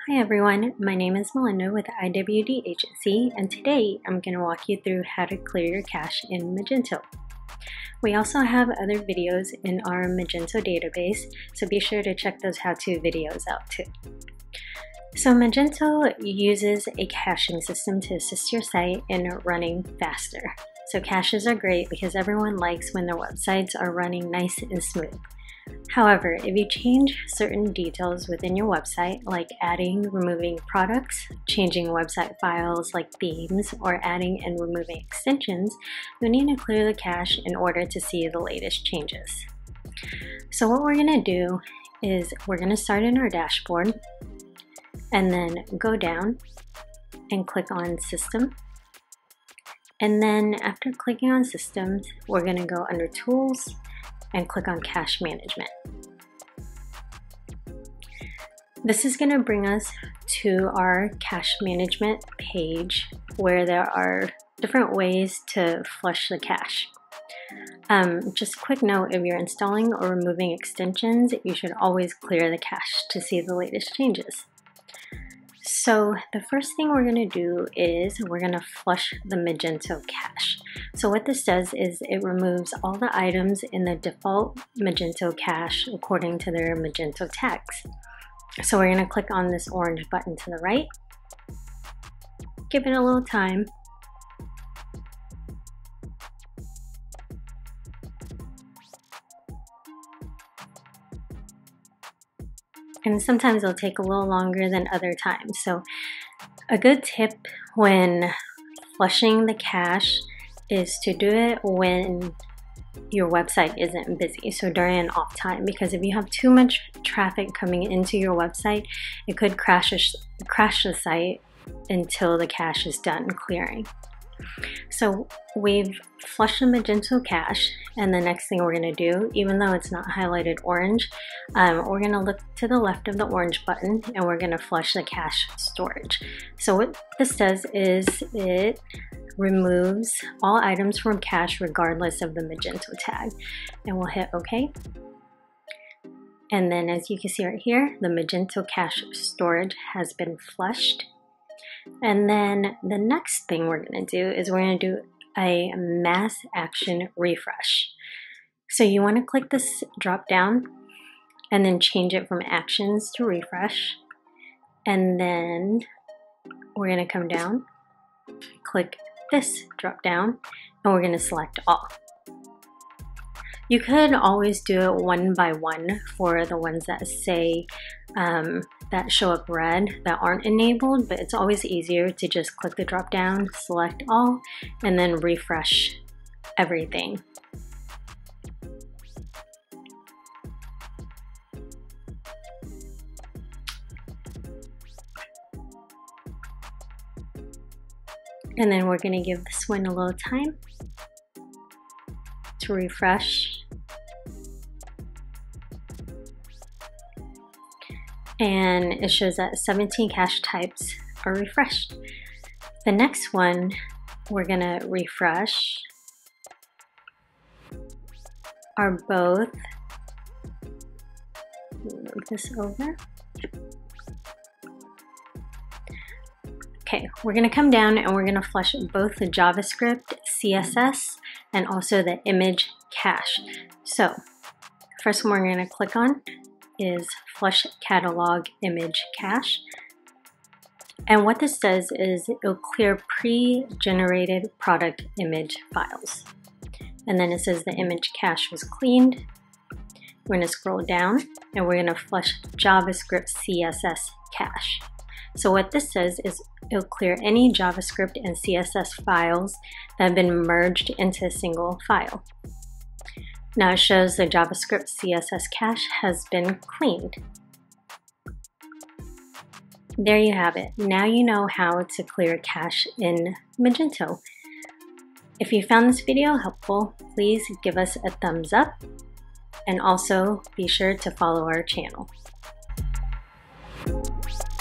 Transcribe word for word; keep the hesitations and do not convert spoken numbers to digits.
Hi everyone, my name is Melinda with I W D Agency, and today I'm going to walk you through how to clear your cache in Magento. We also have other videos in our Magento database, so be sure to check those how-to videos out too. So Magento uses a caching system to assist your site in running faster. So caches are great because everyone likes when their websites are running nice and smooth. However, if you change certain details within your website, like adding, removing products, changing website files like themes, or adding and removing extensions, you need to clear the cache in order to see the latest changes. So what we're going to do is we're going to start in our dashboard and then go down and click on System. And then after clicking on Systems, we're going to go under Tools and click on Cache Management. This is going to bring us to our cache management page where there are different ways to flush the cache. Um, just a quick note, if you're installing or removing extensions, you should always clear the cache to see the latest changes. So the first thing we're going to do is we're going to flush the Magento cache. So what this does is it removes all the items in the default Magento cache according to their Magento tags. So we're going to click on this orange button to the right, give it a little time, and sometimes it'll take a little longer than other times. So a good tip when flushing the cache is to do it when your website isn't busy, so during an off time, because if you have too much traffic coming into your website, it could crash, crash the site until the cache is done clearing. So we've flushed the Magento cache, and the next thing we're going to do, even though it's not highlighted orange, um, we're going to look to the left of the orange button and we're going to flush the cache storage. So what this does is it removes all items from cache regardless of the Magento tag, and we'll hit OK. And then as you can see right here, the Magento cache storage has been flushed. And then the next thing we're going to do is we're going to do a mass action refresh. So you want to click this drop down and then change it from actions to refresh. And then we're going to come down, click this drop down, and we're going to select all. You could always do it one by one for the ones that say um, that show up red that aren't enabled, but it's always easier to just click the drop down, select all, and then refresh everything. And then we're going to give this one a little time to refresh. And it shows that seventeen cache types are refreshed. The next one we're going to refresh are both, move this over. Okay, we're going to come down and we're going to flush both the JavaScript, C S S, and also the image cache. So first one we're going to click on is Flush Catalog Image Cache. And what this does is it'll clear pre-generated product image files. And then it says the image cache was cleaned. We're going to scroll down and we're going to flush JavaScript C S S cache. So what this says is it'll clear any JavaScript and C S S files that have been merged into a single file. Now it shows the JavaScript C S S cache has been cleaned. There you have it. Now you know how to clear cache in Magento. If you found this video helpful, please give us a thumbs up, and also be sure to follow our channel.